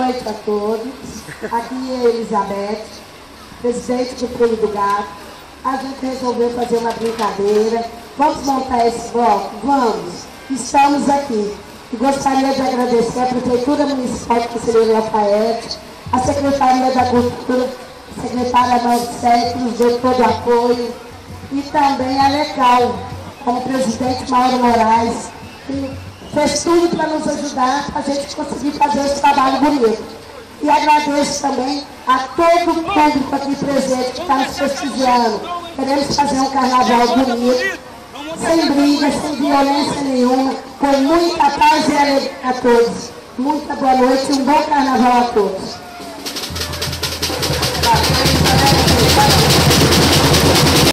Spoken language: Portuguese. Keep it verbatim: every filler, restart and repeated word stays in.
noite a todos. Aqui é Elizabeth, presidente do Pulo do Gato. A gente resolveu fazer uma brincadeira. Vamos montar esse bloco? Vamos. Estamos aqui. E gostaria de agradecer a Prefeitura Municipal de Conselheiro Lafaiete, a Secretaria da Cultura, a Secretária Nove Sete, nos deu todo o apoio, e também a Legal, como presidente Mauro Moraes, que fez tudo para nos ajudar para a gente conseguir fazer esse trabalho bonito. E agradeço também a todo o público aqui presente que está nos prestigiando. Queremos fazer um carnaval bonito, sem briga, sem violência nenhuma, com muita paz e alegria a todos. Muita boa noite e um bom carnaval a todos.